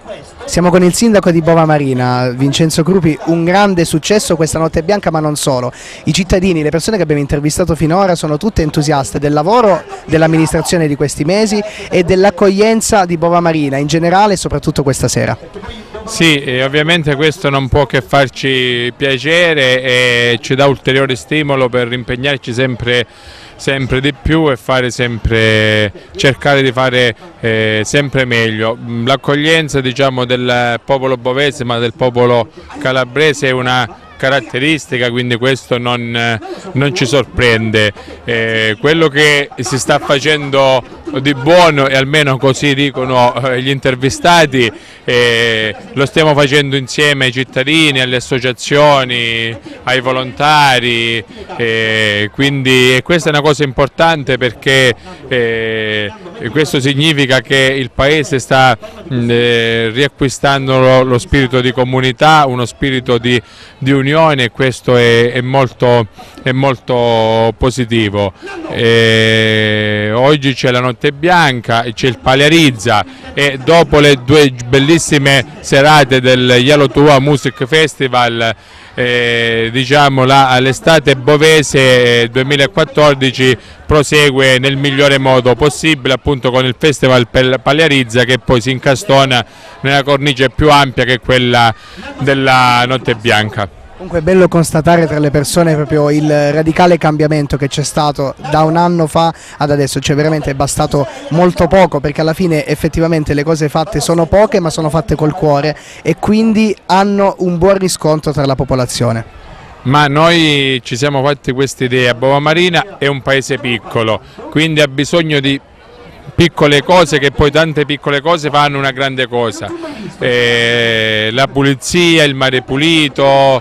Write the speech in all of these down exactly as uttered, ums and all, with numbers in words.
Siamo con il sindaco di Bova Marina, Vincenzo Crupi. Un grande successo questa notte bianca, ma non solo. I cittadini, le persone che abbiamo intervistato finora sono tutte entusiaste del lavoro dell'amministrazione di questi mesi e dell'accoglienza di Bova Marina in generale e soprattutto questa sera. Sì, e ovviamente questo non può che farci piacere e ci dà ulteriore stimolo per impegnarci sempre, sempre di più e fare sempre, cercare di fare eh, sempre meglio. L'accoglienza, diciamo, del popolo bovese, ma del popolo calabrese, è una caratteristica, quindi questo non, non ci sorprende. Eh, quello che si sta facendo di buono, e almeno così dicono eh, gli intervistati, eh, lo stiamo facendo insieme ai cittadini, alle associazioni, ai volontari, eh, quindi e questa è una cosa importante perché eh, questo significa che il Paese sta mh, eh, riacquistando lo, lo spirito di comunità, uno spirito di, di unione, e questo è, è, molto, è molto positivo. Eh, oggi c'è la notte bianca, c'è il Paliarizza e dopo le due bellissime serate del Yalotua Music Festival, eh, diciamo l'estate bovese duemilaquattordici prosegue nel migliore modo possibile, appunto con il Festival Paliarizza, che poi si incastona nella cornice più ampia che è quella della notte bianca. Comunque è bello constatare tra le persone proprio il radicale cambiamento che c'è stato da un anno fa ad adesso, cioè veramente è bastato molto poco, perché alla fine effettivamente le cose fatte sono poche ma sono fatte col cuore e quindi hanno un buon riscontro tra la popolazione. Ma noi ci siamo fatti questa idea: Bova Marina è un paese piccolo, quindi ha bisogno di piccole cose, che poi tante piccole cose fanno una grande cosa. Eh, la pulizia, il mare pulito,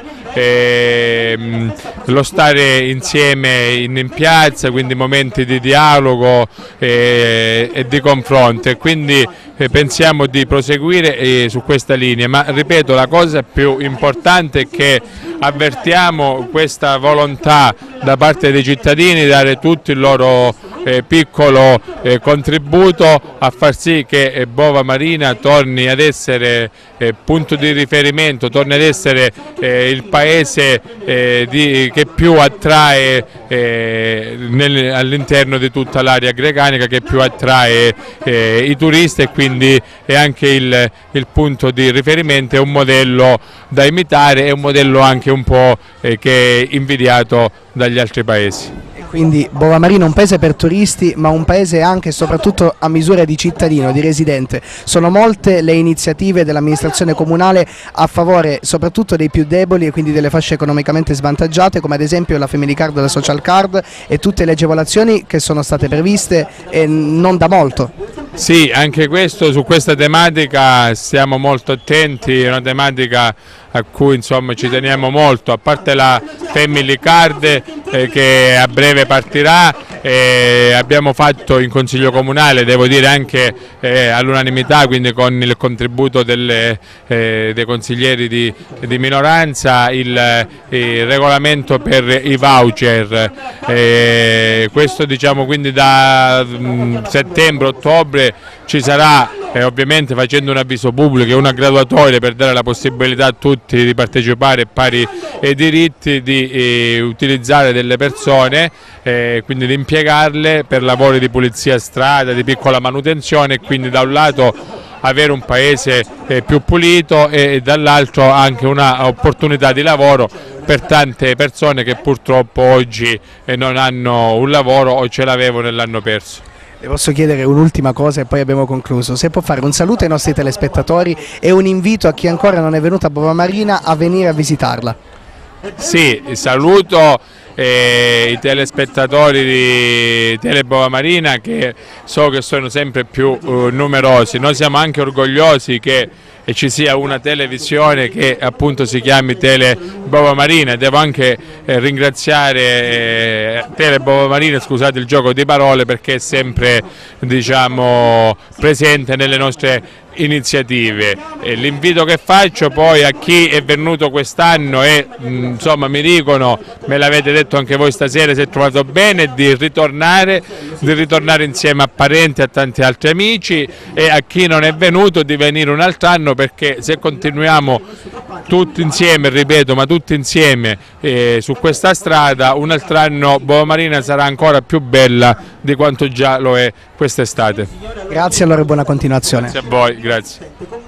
eh, lo stare insieme in, in piazza, quindi momenti di dialogo eh, e di confronto, e quindi eh, pensiamo di proseguire eh, su questa linea, ma ripeto, la cosa più importante è che avvertiamo questa volontà da parte dei cittadini di dare tutto il loro eh, piccolo eh, contributo a far sì che eh, Bova Marina torni ad essere eh, punto di riferimento, torni ad essere eh, il paese eh, di, che più attrae eh, all'interno di tutta l'area greganica, che più attrae eh, i turisti, e quindi è anche il, il punto di riferimento, è un modello da imitare, è un modello anche un po' eh, che è invidiato dagli altri paesi. Quindi Bova Marina è un paese per turisti, ma un paese anche e soprattutto a misura di cittadino, di residente. Sono molte le iniziative dell'amministrazione comunale a favore soprattutto dei più deboli e quindi delle fasce economicamente svantaggiate, come ad esempio la Family Card, la Social Card e tutte le agevolazioni che sono state previste e non da molto. Sì, anche questo, su questa tematica stiamo molto attenti, è una tematica a cui insomma ci teniamo molto, a parte la Family Card eh, che a breve partirà. Eh, abbiamo fatto in Consiglio Comunale, devo dire anche eh, all'unanimità, quindi con il contributo delle, eh, dei consiglieri di, di minoranza, il, il regolamento per i voucher. Eh, questo diciamo quindi da settembre-ottobre ci sarà, eh, ovviamente facendo un avviso pubblico e una graduatoria per dare la possibilità a tutti di partecipare a pari eh, diritti, di eh, utilizzare delle persone, eh, quindi di impiegarle per lavori di pulizia strada, di piccola manutenzione, e quindi da un lato avere un paese eh, più pulito e dall'altro anche un'opportunità di lavoro per tante persone che purtroppo oggi eh, non hanno un lavoro o ce l'avevano e l'hanno perso. Le posso chiedere un'ultima cosa e poi abbiamo concluso: se può fare un saluto ai nostri telespettatori e un invito a chi ancora non è venuto a Bova Marina a venire a visitarla. Sì, saluto eh, i telespettatori di Tele Bova Marina, che so che sono sempre più uh, numerosi. Noi siamo anche orgogliosi che e ci sia una televisione che appunto si chiami Tele Bova Marina. Devo anche eh, ringraziare eh, Tele Bova Marina, scusate il gioco di parole, perché è sempre, diciamo, presente nelle nostre iniziative. L'invito che faccio poi a chi è venuto quest'anno e insomma mi dicono, me l'avete detto anche voi stasera, si è trovato bene, di ritornare, di ritornare insieme a parenti e a tanti altri amici, e a chi non è venuto di venire un altro anno, perché se continuiamo tutti insieme, ripeto, ma tutti insieme eh, su questa strada, un altro anno Bovo Marina sarà ancora più bella di quanto già lo è quest'estate. Grazie allora e buona continuazione. Grazie a voi, grazie.